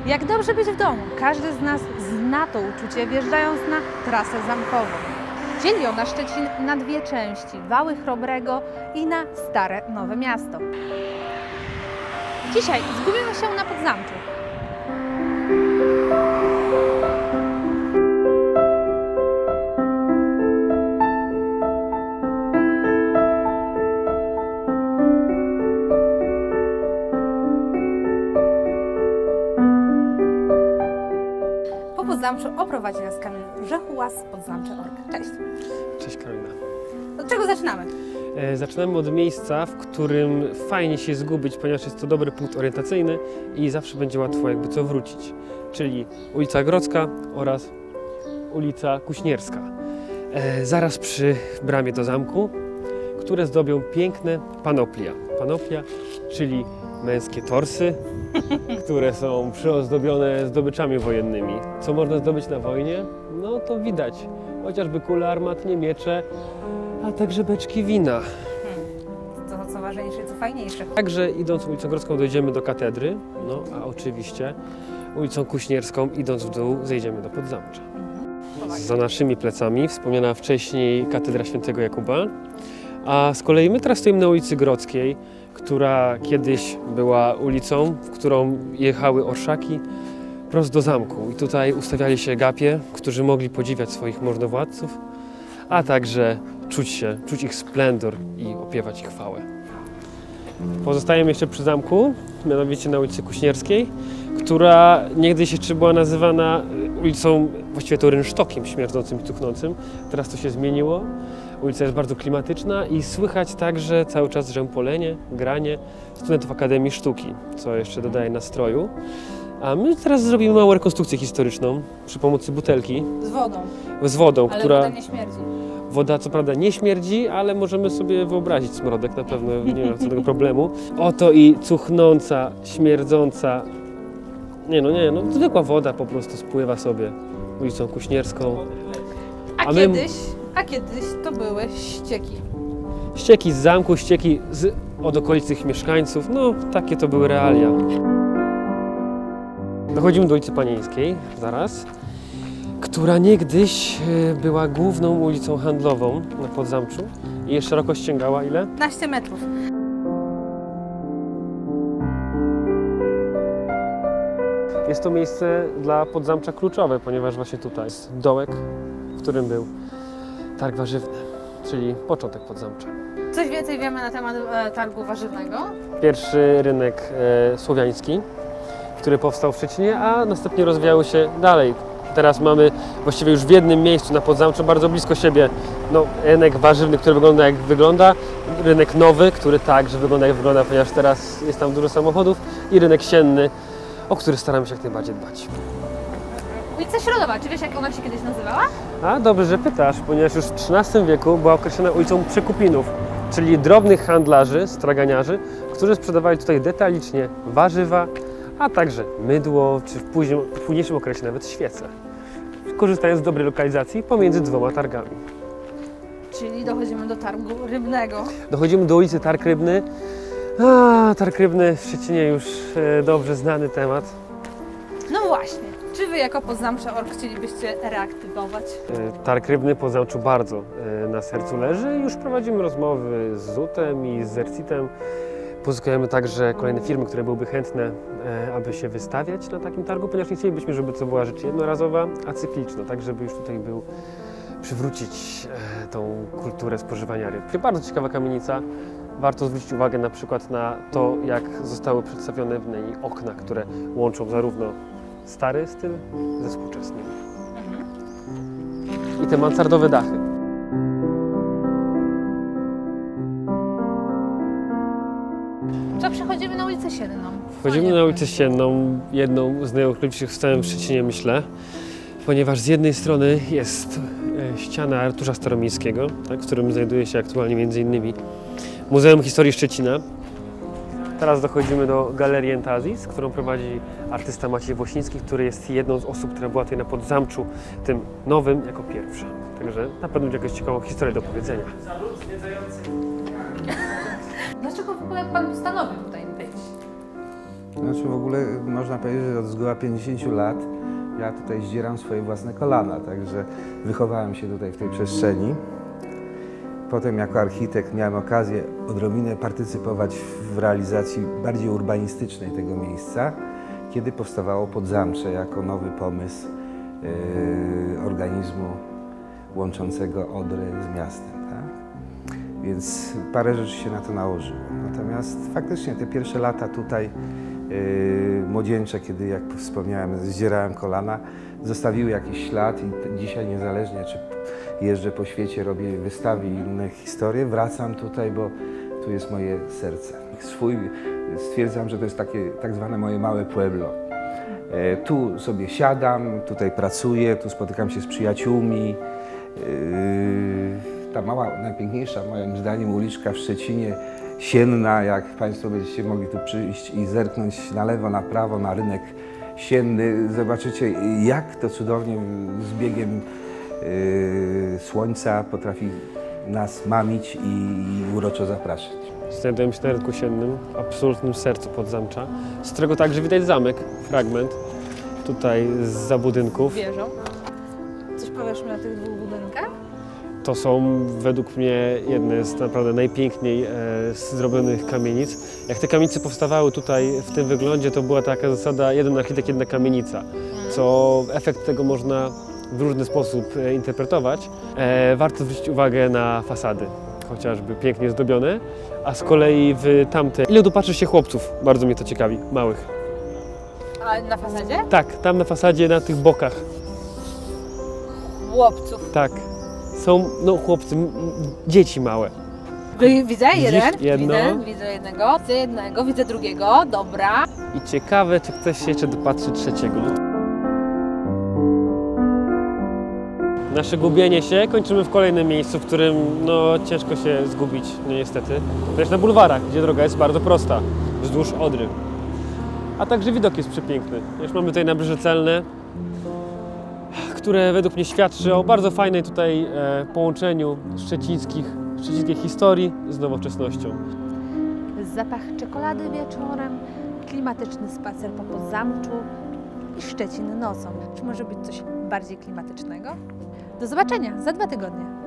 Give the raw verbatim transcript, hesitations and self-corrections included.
Jak dobrze być w domu. Każdy z nas zna to uczucie, wjeżdżając na trasę zamkową. Dzieli ona Szczecin na dwie części, Wały Chrobrego i na Stare Nowe Miasto. Dzisiaj zgubimy się na Podzamczu. Po Podzamczu oprowadzi nas Kamil Rzechuła z Podzamcze kropka org. Cześć. Cześć Karolina. Od czego zaczynamy? E, zaczynamy od miejsca, w którym fajnie się zgubić, ponieważ jest to dobry punkt orientacyjny i zawsze będzie łatwo jakby co wrócić. Czyli ulica Grodzka oraz ulica Kuśnierska. E, zaraz przy bramie do zamku, które zdobią piękne panoplia. Panoplia, czyli męskie torsy, które są przyozdobione zdobyczami wojennymi. Co można zdobyć na wojnie? No to widać. Chociażby kule armatnie, miecze, a także beczki wina. Hmm. To co ważniejsze, co fajniejsze. Także idąc ulicą Grodzką dojdziemy do katedry, no a oczywiście ulicą Kuśnierską idąc w dół zejdziemy do Podzamcza. Za naszymi plecami wspomniana wcześniej katedra Świętego Jakuba, a z kolei my teraz stoimy na ulicy Grodzkiej, która kiedyś była ulicą, w którą jechały orszaki prosto do zamku. I tutaj ustawiali się gapie, którzy mogli podziwiać swoich możnowładców, a także czuć się, czuć ich splendor i opiewać ich chwałę. Pozostajemy jeszcze przy zamku, mianowicie na ulicy Kuśnierskiej, która niegdyś jeszcze była nazywana ulicą, właściwie to rynsztokiem śmierdzącym i cuchnącym. Teraz to się zmieniło. Ulica jest bardzo klimatyczna i słychać także cały czas rzępolenie, granie studentów Akademii Sztuki, co jeszcze dodaje nastroju. A my teraz zrobimy małą rekonstrukcję historyczną przy pomocy butelki. Z wodą. Z wodą, ale która... woda nie śmierdzi. Woda co prawda nie śmierdzi, ale możemy sobie wyobrazić smrodek, na pewno nie ma żadnego problemu. Oto i cuchnąca, śmierdząca, nie no nie, no zwykła woda po prostu spływa sobie ulicą Kuśnierską. A, a kiedyś, my... a kiedyś to były ścieki. Ścieki z zamku, ścieki z, od okolicznych mieszkańców, no takie to były realia. Dochodzimy do ulicy Panieńskiej, zaraz, która niegdyś była główną ulicą handlową na Podzamczu i jej szerokość sięgała ile? piętnaście metrów. Jest to miejsce dla Podzamcza kluczowe, ponieważ właśnie tutaj jest dołek, w którym był targ warzywny, czyli początek Podzamcza. Coś więcej wiemy na temat e, targu warzywnego? Pierwszy rynek e, słowiański, który powstał w Szczecinie, a następnie rozwijały się dalej. Teraz mamy właściwie już w jednym miejscu na Podzamczu, bardzo blisko siebie, no, rynek warzywny, który wygląda jak wygląda, rynek nowy, który także wygląda jak wygląda, ponieważ teraz jest tam dużo samochodów, i rynek sienny, o który staramy się jak najbardziej dbać. Ulica Środowa, czy wiesz jak ona się kiedyś nazywała? A dobrze, że pytasz, ponieważ już w trzynastym wieku była określona ulicą Przekupinów, czyli drobnych handlarzy, straganiarzy, którzy sprzedawali tutaj detalicznie warzywa, a także mydło, czy w, późnym, w późniejszym okresie nawet świece, korzystając z dobrej lokalizacji pomiędzy dwoma targami. Czyli dochodzimy do targu rybnego. Dochodzimy do ulicy Targ Rybny. A, Targ Rybny w Szczecinie już e, dobrze znany temat. No właśnie, czy wy jako Podzamcze kropka org chcielibyście reaktywować? E, Targ Rybny Podzamczu bardzo e, na sercu leży. Już prowadzimy rozmowy z zutem i z Zercitem. Pozyskujemy także kolejne firmy, które byłyby chętne, e, aby się wystawiać na takim targu, ponieważ nie chcielibyśmy, żeby to była rzecz jednorazowa, a cykliczna, tak żeby już tutaj był, przywrócić e, tą kulturę spożywania ryb. Bardzo ciekawa kamienica. Warto zwrócić uwagę na przykład na to, jak zostały przedstawione w niej okna, które łączą zarówno stary styl ze współczesnym. I te mansardowe dachy. To przechodzimy na ulicę Sienną. Wchodzimy na ulicę Sienną, jedną z najokolicznych w całym Szczecinie, myślę, ponieważ z jednej strony jest ściana Arturza Staromiejskiego, tak, w którym znajduje się aktualnie między innymi Muzeum Historii Szczecina. Teraz dochodzimy do Galerii Entazis, którą prowadzi artysta Maciej Włosiński, który jest jedną z osób, która była tutaj na Podzamczu, tym nowym, jako pierwsza. Także na pewno będzie jakąś ciekawą historię do powiedzenia. Dlaczego w ogóle pan postanowił tutaj być? Znaczy w ogóle można powiedzieć, że od zgoła pięćdziesięciu lat ja tutaj zdzieram swoje własne kolana, także wychowałem się tutaj w tej przestrzeni. Potem jako architekt miałem okazję odrobinę partycypować w realizacji bardziej urbanistycznej tego miejsca, kiedy powstawało Podzamcze jako nowy pomysł yy, organizmu łączącego Odrę z miastem. Tak? Więc parę rzeczy się na to nałożyło. Natomiast faktycznie te pierwsze lata tutaj yy, młodzieńcze, kiedy jak wspomniałem, zdzierałem kolana, zostawiły jakiś ślad i dzisiaj niezależnie czy jeżdżę po świecie, robię wystawy i inne historie, wracam tutaj, bo tu jest moje serce. Swój, stwierdzam, że to jest takie tak zwane moje małe pueblo. E, tu sobie siadam, tutaj pracuję, tu spotykam się z przyjaciółmi. E, ta mała, najpiękniejsza moim zdaniem uliczka w Szczecinie, Sienna, jak Państwo będziecie mogli tu przyjść i zerknąć na lewo, na prawo, na rynek Sienny, zobaczycie, jak to cudownie z biegiem Yy, słońca potrafi nas mamić i uroczo zapraszać. Znajdujemy się na rynku siennym, w absolutnym sercu Podzamcza, z którego także widać zamek, fragment, tutaj zza budynków. Wieżą. Coś powiesz mi o tych dwóch budynkach? To są według mnie jedne z naprawdę najpiękniej e, zrobionych kamienic. Jak te kamienice powstawały tutaj w tym wyglądzie, to była taka zasada jeden architekt, jedna kamienica, co efekt tego można w różny sposób interpretować. E, warto zwrócić uwagę na fasady, chociażby pięknie zdobione, a z kolei w tamte... Ile dopatrzy się chłopców? Bardzo mnie to ciekawi, małych. A na fasadzie? Tak, tam na fasadzie, na tych bokach. Chłopców. Tak. Są, no chłopcy, m, dzieci małe. Widzę jeden, jedno? Widzę, widzę jednego, widzę jednego, widzę drugiego, dobra. I ciekawe, czy ktoś się jeszcze dopatrzy trzeciego. Nasze gubienie się kończymy w kolejnym miejscu, w którym no, ciężko się zgubić, no niestety. Też na bulwarach, gdzie droga jest bardzo prosta, wzdłuż Odry. A także widok jest przepiękny. Już mamy tutaj nabrzeże celne, które według mnie świadczy o bardzo fajnej tutaj e, połączeniu szczecińskich, szczecińskiej historii z nowoczesnością. Zapach czekolady wieczorem, klimatyczny spacer po Podzamczu i Szczecin nocą. Czy może być coś bardziej klimatycznego? Do zobaczenia za dwa tygodnie.